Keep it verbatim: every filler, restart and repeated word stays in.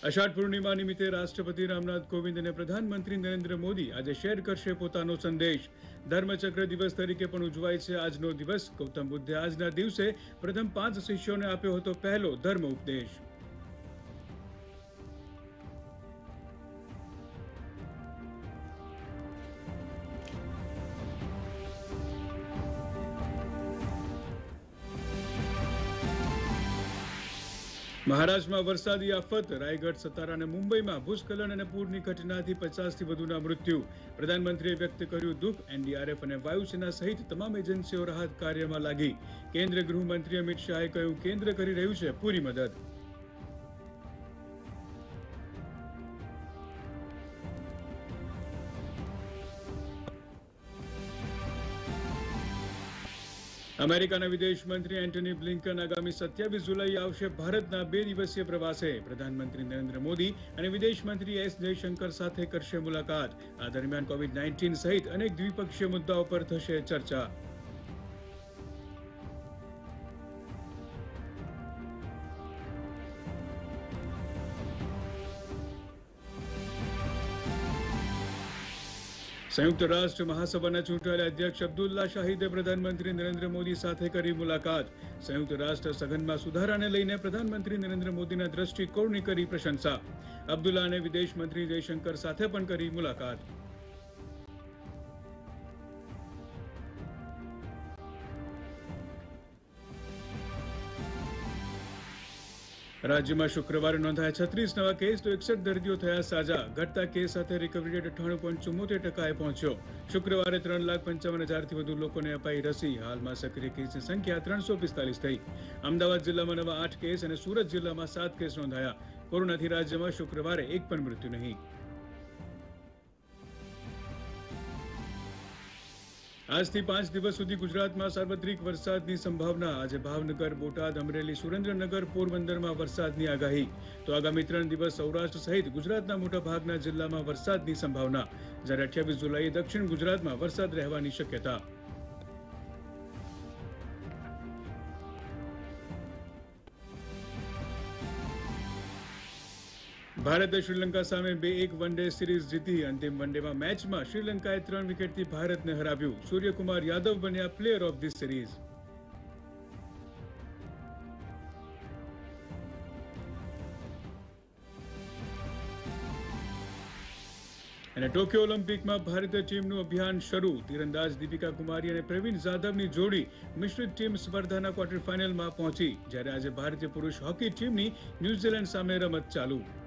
અષાઢ પૂર્ણિમા નિમિત્તે રાષ્ટ્રપતિ રામનાથ કોવિંદ અને પ્રધાનમંત્રી નરેન્દ્ર મોદી આજે શેર કરશે પોતાનો સંદેશ। ધર્મચક્ર દિવસ તરીકે પણ ઉજવાય છે આજનો દિવસ। ગૌતમ બુદ્ધે આજના દિવસે પ્રથમ પાંચ શિષ્યોને આપ્યો હતો પહેલો ધર્મ ઉપદેશ। મહારાષ્ટ્રમાં વરસાદી આફત, રાયગઢ, સતારા અને મુંબઈમાં ભૂસ્ખલન અને પૂરની ઘટનાથી પચાસ થી વધુના મૃત્યુ। પ્રધાનમંત્રીએ વ્યક્ત કર્યું દુઃખ। એનડીઆરએફ અને વાયુસેના સહિત તમામ એજન્સીઓ રાહત કાર્યમાં લાગી। કેન્દ્રીય ગૃહમંત્રી અમિત શાહે કહ્યું કેન્દ્ર કરી રહ્યું છે પૂરી મદદ। અમેરિકાના વિદેશ મંત્રી એન્ટની બ્લિંકન આગામી સત્યાવીસ જુલાઈ આવશે ભારતના બે દિવસીય પ્રવાસે। પ્રધાનમંત્રી નરેન્દ્ર મોદી અને વિદેશ મંત્રી એસ જયશંકર સાથે કરશે મુલાકાત। આ દરમિયાન કોવિડ નાઇન્ટીન સહિત અનેક દ્વિપક્ષીય મુદ્દાઓ પર થશે ચર્ચા। સંયુક્ત રાષ્ટ્ર મહાસભાના ચૂંટાયેલા અધ્યક્ષ અબ્દુલ્લા શાહિદે પ્રધાનમંત્રી નરેન્દ્ર મોદી સાથે કરી મુલાકાત। સંયુક્ત રાષ્ટ્ર સઘનમાં સુધારાને લઈને પ્રધાનમંત્રી નરેન્દ્ર મોદીના દ્રષ્ટિકોણની કરી પ્રશંસા। અબ્દુલ્લા અને વિદેશ મંત્રી જયશંકર સાથે પણ કરી મુલાકાત। રાજ્યમાં શુક્રવારે નોંધાયા છત્રીસ નવા કેસ તો એકસઠ દર્દીઓ થયા સાજા। ઘટતા કેસ સાથે રિકવરી રેટ અઠ્ઠાણું પોઈન્ટ ચુમ્મોતેર ટકાએ પહોંચ્યો। શુક્રવારે ત્રણ લાખ પંચાવન હજારથી વધુ લોકોને અપાઈ રસી। હાલમાં સક્રિય કેસની સંખ્યા ત્રણસો પિસ્તાલીસ થઈ। અમદાવાદ જિલ્લામાં નવા આઠ કેસ અને સુરત જિલ્લામાં સાત કેસ નોંધાયા। કોરોનાથી રાજ્યમાં શુક્રવારે એક પણ મૃત્યુ નહીં। આજથી પાંચ દિવસ સુધી ગુજરાતમાં સાર્વત્રિક વરસાદની સંભાવના। આજે ભાવનગર, બોટાદ, અમરેલી, સુરેન્દ્રનગર, પોરબંદરમાં વરસાદની આગાહી। તો આગામી ત્રણ દિવસ સૌરાષ્ટ્ર સહિત ગુજરાતના મોટા ભાગના જિલ્લામાં વરસાદની સંભાવના, જ્યારે અઠ્યાવીસ જુલાઈએ દક્ષિણ ગુજરાતમાં વરસાદ રહેવાની શક્યતા। ભારતે શ્રીલંકા સામે બે એક વનડે સિરીઝ જીતી। અંતિમ વનડેમાં મેચમાં શ્રીલંકાએ ત્રણ વિકેટથી ભારતને હરાવ્યું। સૂર્યકુમાર યાદવ બન્યા પ્લેયર ઓફ ધી સિરીઝ। અને ટોક્યો ઓલિમ્પિકમાં ભારતીય ટીમનું અભિયાન શરૂ। તીરંદાજ દીપિકા કુમારી અને પ્રવીણ જાધવની જોડી મિશ્રિત ટીમ સ્પર્ધાના ક્વાર્ટર ફાઇનલમાં પહોંચી, જ્યારે આજે ભારતીય પુરુષ હોકી ટીમની ન્યૂઝીલેન્ડ સામે રમત ચાલુ।